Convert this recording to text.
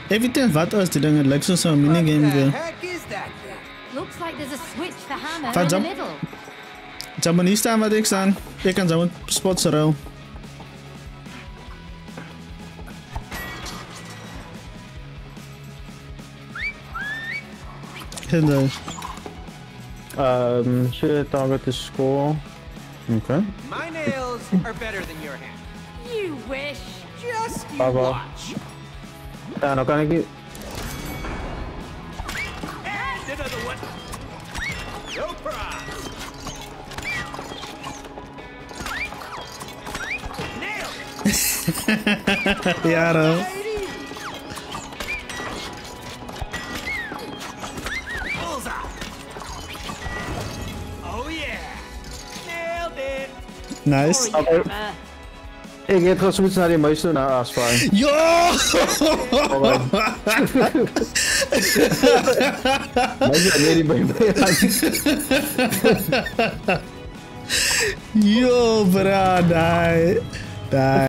Everything wat is die dinge lyk soos 'n minigame weer. Looks like there's a switch for hammer Van in the jump. middle. Jump nie staan wat ek staan. Ek kan jump spots rail. Hello. Should target the score. Okay. My nails are better than your hand. You wish. Just you Bravo. watch. Ja, nou kan ik niet. And another one. No prize. Nailed it. Ja, bro. Bullseye. Oh yeah. Nailed it. Nice. Sorry, Okay. hammer. Ik heb gewoon zoiets naar die meester naar afsparen. Yo! Meester, nee, die ben je Yo, bro, die. Die.